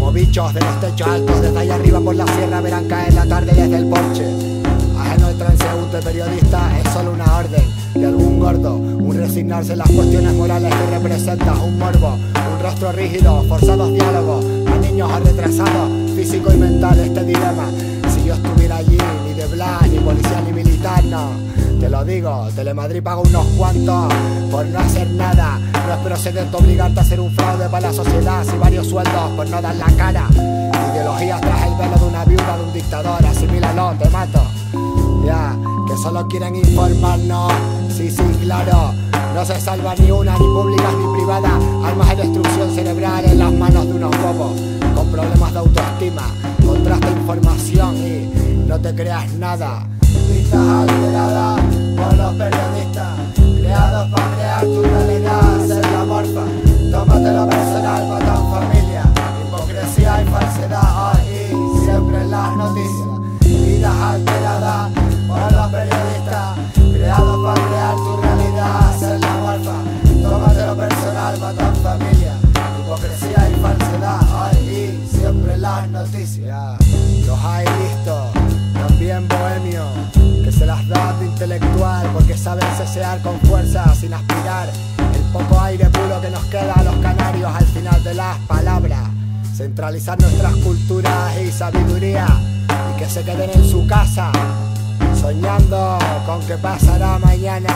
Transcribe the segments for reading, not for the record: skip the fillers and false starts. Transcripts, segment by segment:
Como bichos de los techos altos, desde ahí arriba por la sierra verán caer la tarde desde el porche. Ajeno el transeúnte periodista es solo una orden de algún gordo, un resignarse en las cuestiones morales que representa un morbo, un rostro rígido, forzados diálogos, a niños a retrasados, físico y mental este dilema. Si yo estuviera allí, ni de bla, ni policía ni militar, no. Te lo digo, Telemadrid paga unos cuantos por no hacer nada. No es procedente obligarte a hacer un fraude para la sociedad, si varios sueldos por no dar la cara. Ideologías tras el velo de una viuda, de un dictador, asimílalo, te mato. Ya, que solo quieren informarnos, sí, claro. No se salva ni una, ni públicas ni privadas. Armas de destrucción cerebral en las manos de unos bobos con problemas de autoestima. Contrasta información y no te creas nada. Vistas alteradas por los periodistas, creados para crear tu realidad, ser la morfa. Tómatelo personal, mata en familia. Hipocresía y falsedad hoy y siempre en las noticias. Vidas alteradas por los periodistas, creados para crear tu realidad, ser la morfa. Tómatelo personal, mata en familia. Hipocresía y falsedad hoy y siempre en las noticias. Los hay listos, también bohemios, que se las da de intelectual porque saben cesear con fuerza sin aspirar el poco aire puro que nos queda a los canarios al final de las palabras. Centralizar nuestras culturas y sabiduría y que se queden en su casa soñando con que pasará mañana.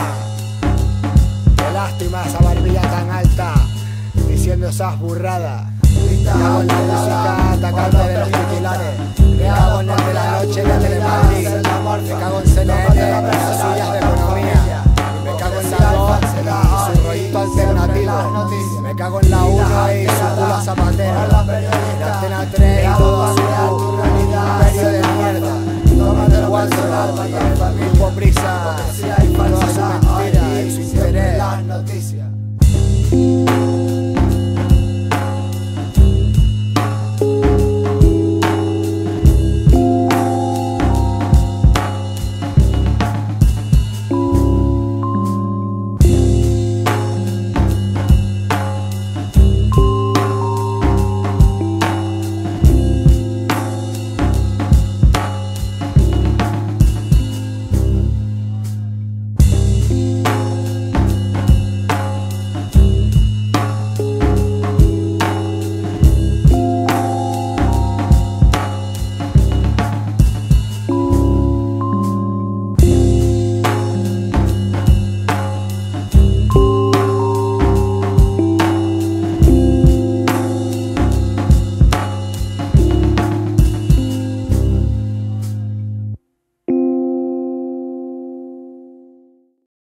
Qué lástima esa barbilla tan alta diciendo esas burradas. Cago en la